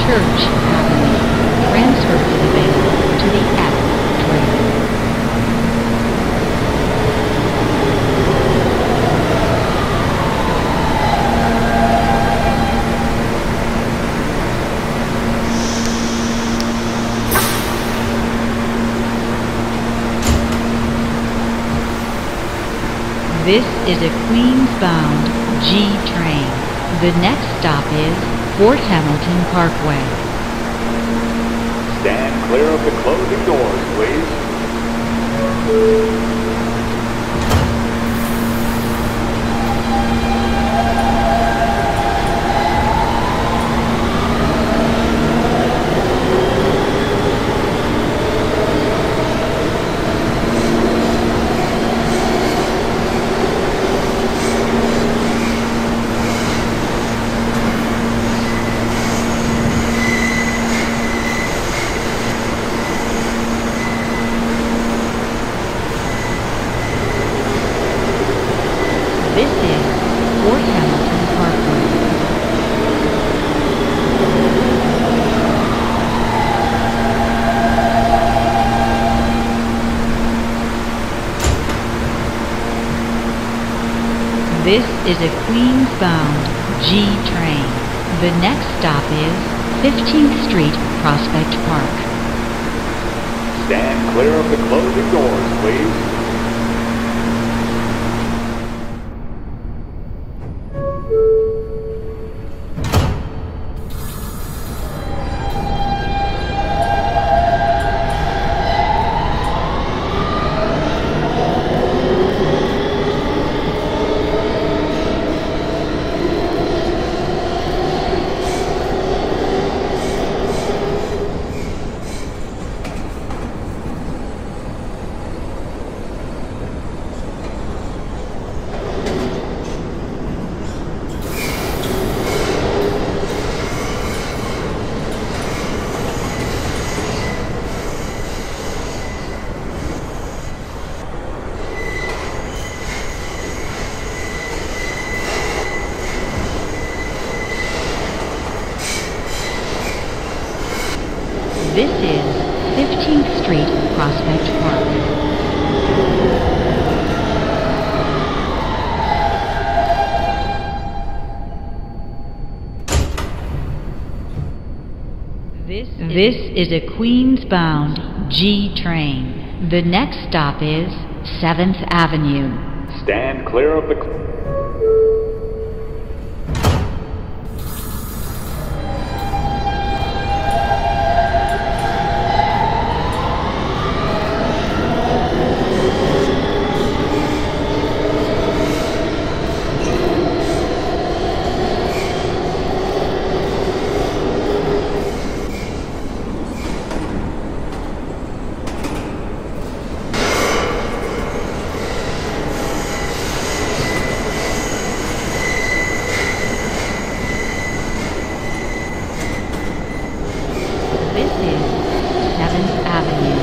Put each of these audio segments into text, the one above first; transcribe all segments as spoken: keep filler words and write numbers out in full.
Church Avenue. Transfer is available to the F train. This is a Queens-bound G train. The next stop is Fort Hamilton Parkway. Stand clear of the closing doors, please. This is Fort Hamilton Parkway. This is a Queens-bound G train. The next stop is fifteenth Street, Prospect Park. Stand clear of the closing doors, please. This is fifteenth Street, Prospect Park. This, this is a Queens-bound G train. The next stop is seventh Avenue. Stand clear of the... This is seventh Avenue.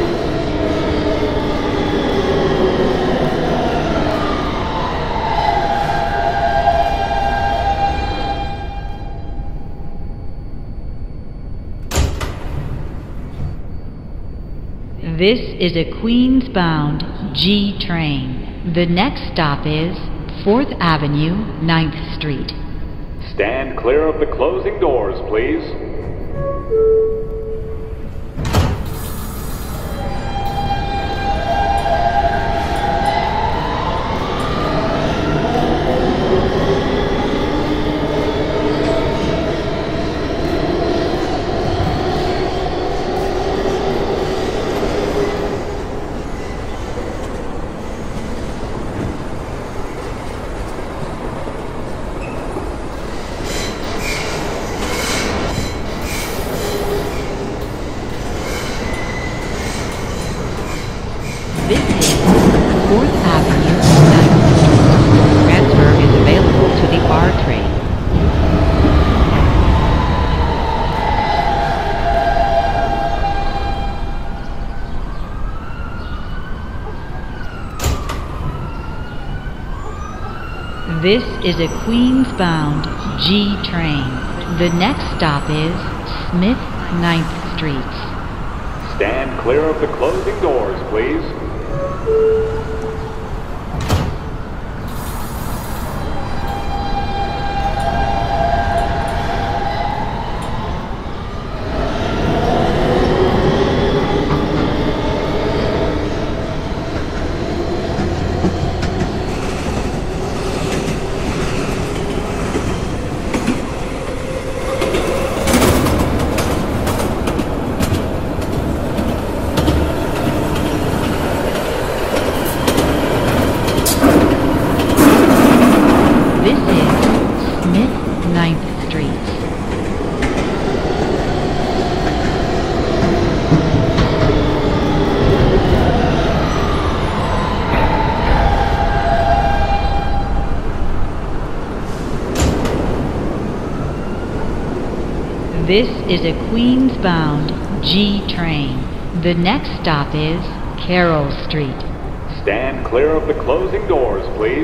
This is a Queens-bound G train. The next stop is fourth Avenue, ninth Street. Stand clear of the closing doors, please. This is fourth Avenue, ninth Street. Transfer is available to the R train. This is a Queens-bound G train. The next stop is Smith ninth Streets. Stand clear of the closing doors, please. This is a Queens-bound G train. The next stop is Carroll Street. Stand clear of the closing doors, please.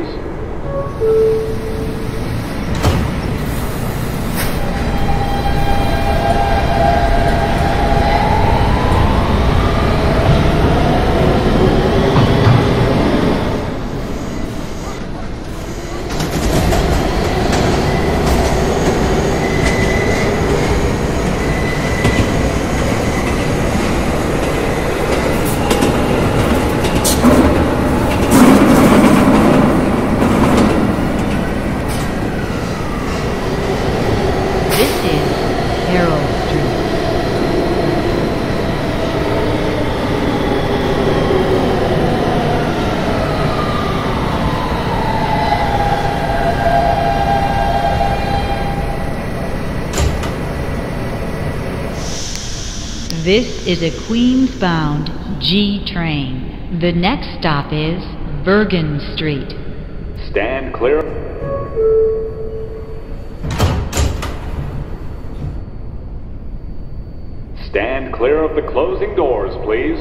This is a Queens-bound G train. The next stop is Bergen Street. Stand clear. Stand clear of the closing doors, please.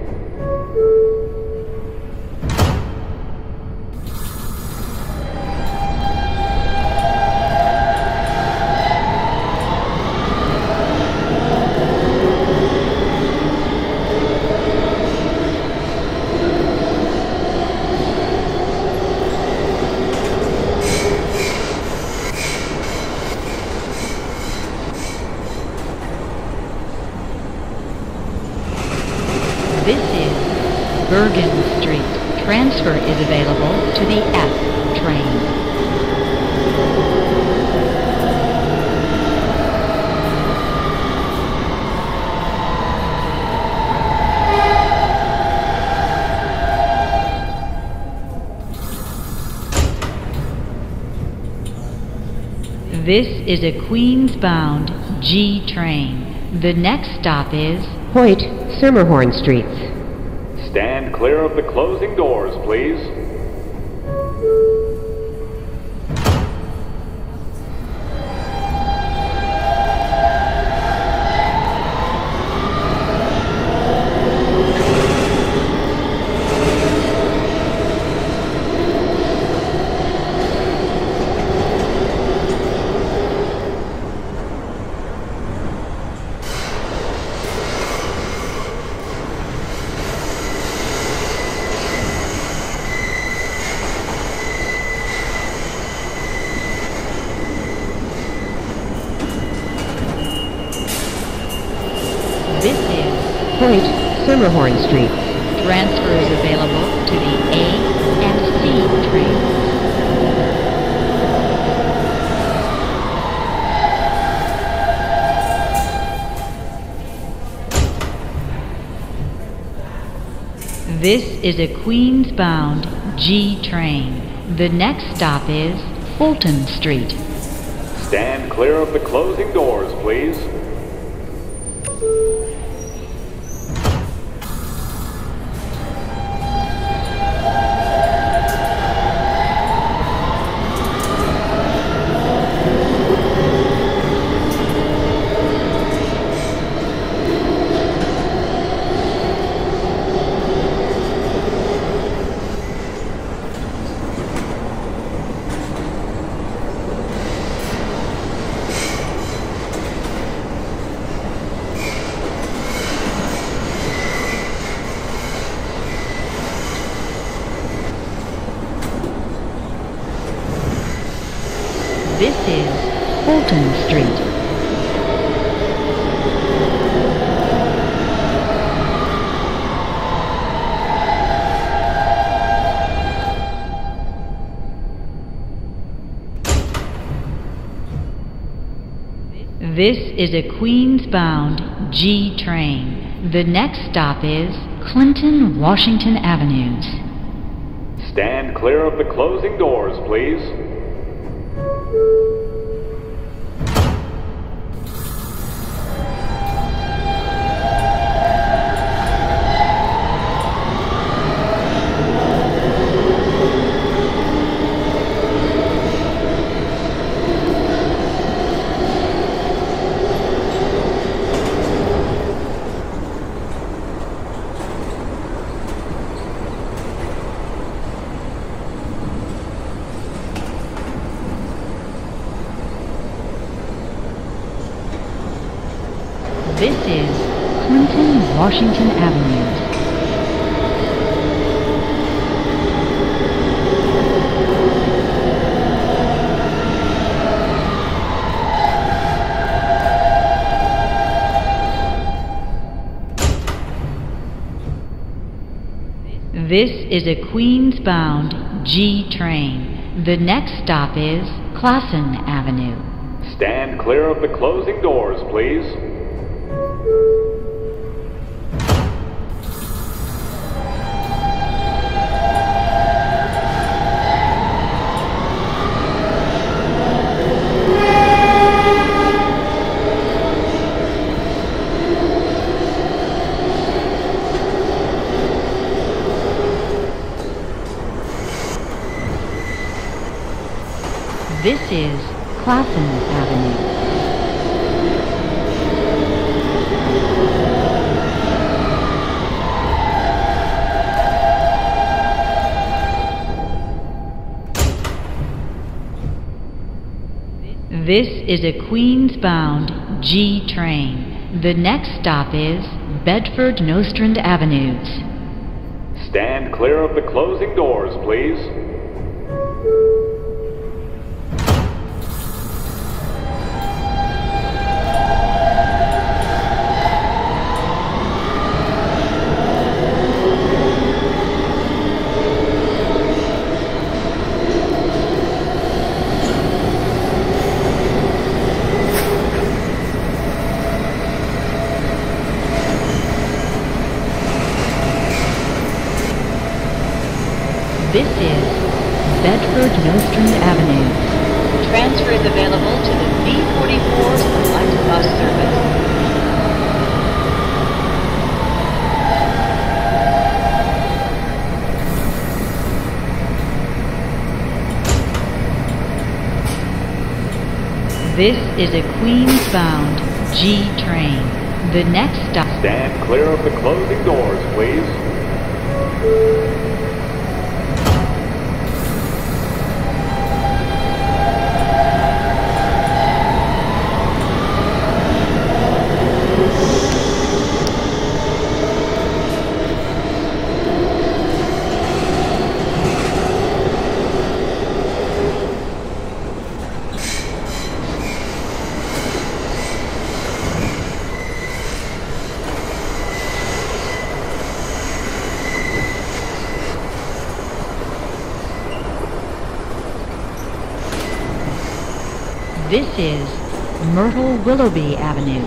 This is Bergen Street. Transfer is available to the F train. This is a Queens-bound G train. The next stop is Hoyt, Schermerhorn Streets. Stand clear of the closing doors, please. This is Hoyt, Schermerhorn Streets. Transfer is available to the A and C trains. This is a Queens-bound G train. The next stop is Fulton Street. Stand clear of the closing doors, please. Fulton Street. This is a Queens-bound G train. The next stop is Clinton Washington Avenues. Stand clear of the closing doors, please. This is Clinton Washington Avenues. This is a Queens-bound G train. The next stop is Classen Avenue. Stand clear of the closing doors, please. This is Classen Avenue. This is a Queens-bound G train. The next stop is Bedford Nostrand Avenues. Stand clear of the closing doors, please. This is Bedford Nostrand Avenue. Transfer is available to the B forty-four Select Bus Service. This is a Queens-bound G train. The next stop... Stand clear of the closing doors, please. This is Myrtle Willoughby Avenue.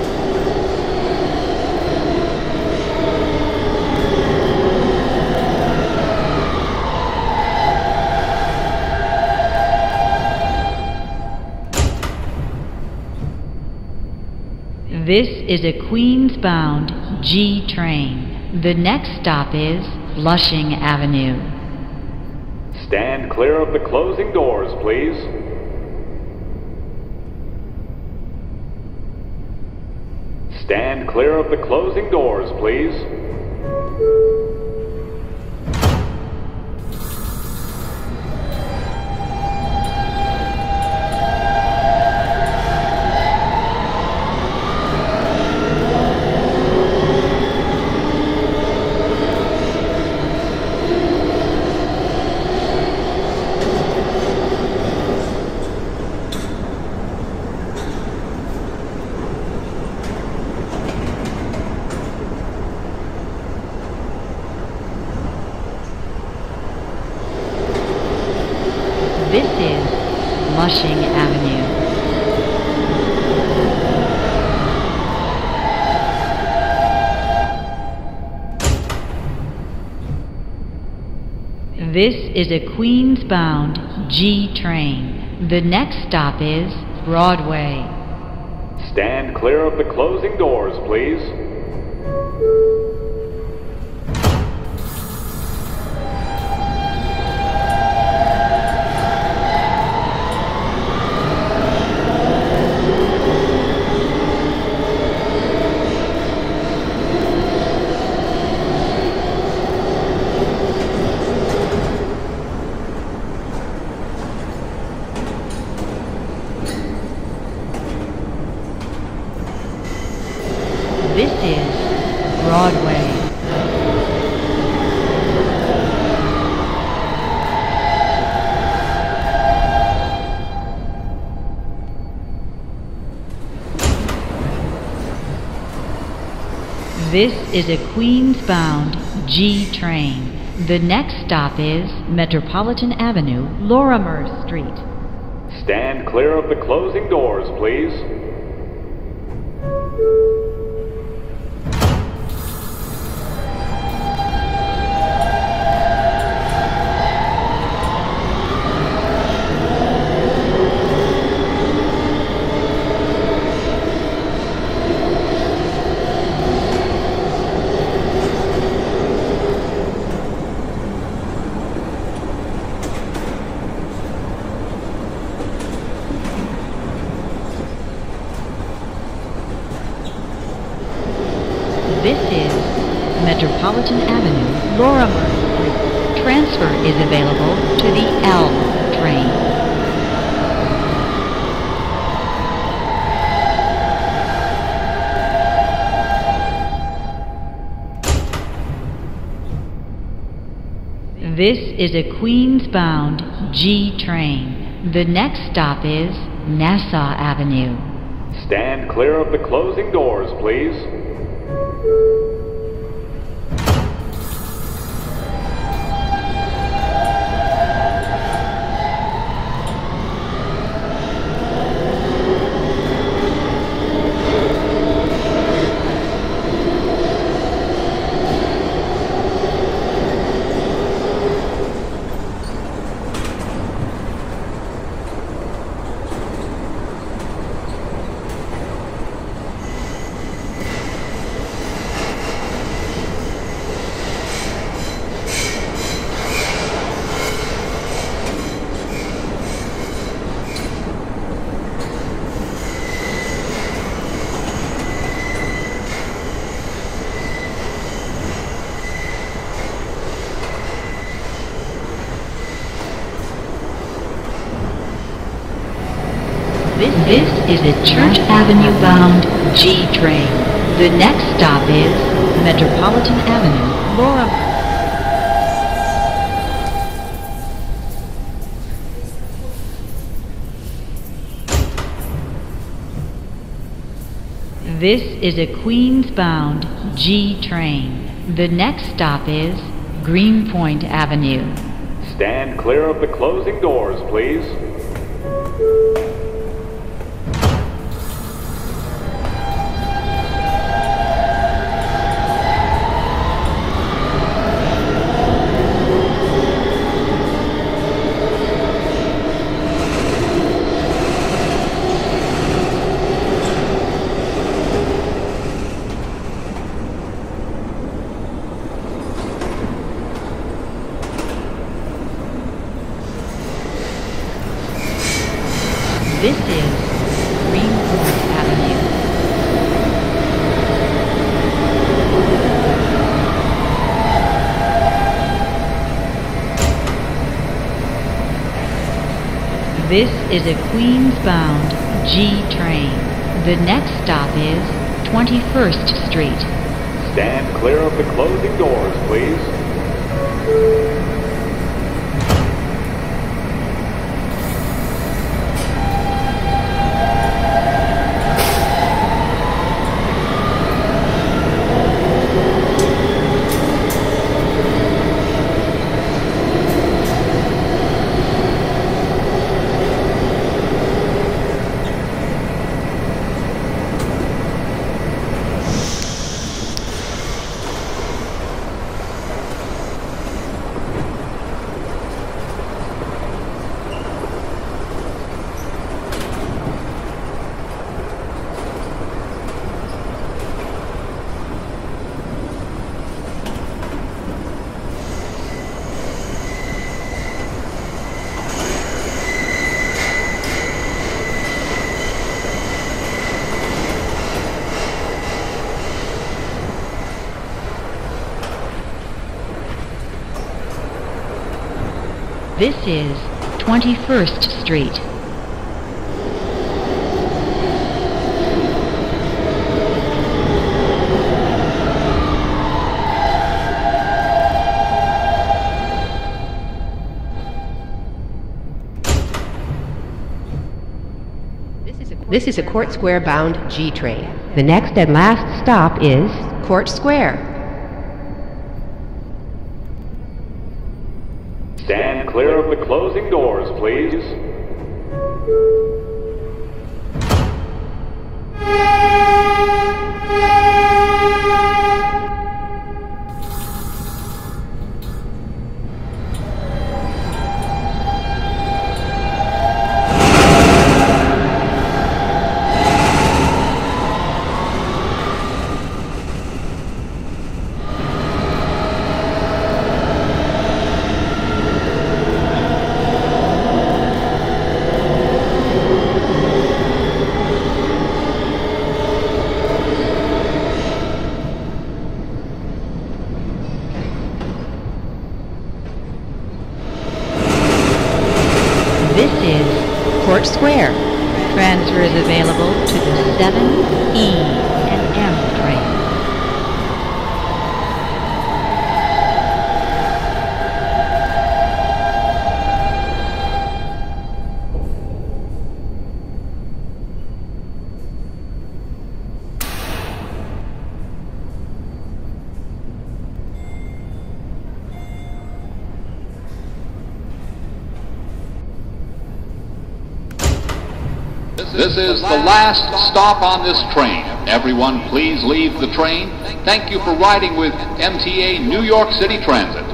This is a Queens-bound G train. The next stop is Flushing Avenue. Stand clear of the closing doors, please. Stand clear of the closing doors, please. This is a Queens-bound G train. The next stop is Broadway. Stand clear of the closing doors, please. This is Broadway. This is a Queens-bound G train. The next stop is Metropolitan Avenue, Lorimer Street. Stand clear of the closing doors, please. This is Metropolitan Avenue, Lorimer Street. Transfer is available to the L train. This is a Queens-bound G train. The next stop is Nassau Avenue. Stand clear of the closing doors, please. This is a Church Avenue-bound G train. The next stop is Metropolitan Avenue, Lorimer. This is a Queens-bound G train. The next stop is Greenpoint Avenue. Stand clear of the closing doors, please. This is Greenpoint Avenue. This is a Queens-bound G train. The next stop is twenty-first Street. Stand clear of the closing doors, please. This is twenty-first Street. This is a Court Square bound G train. The next and last stop is Court Square. Stand clear of the closing doors, please. This is Court Square. transfers available to the seven, E, and M train. This is the last stop on this train. Everyone please leave the train. Thank you for riding with M T A New York City Transit.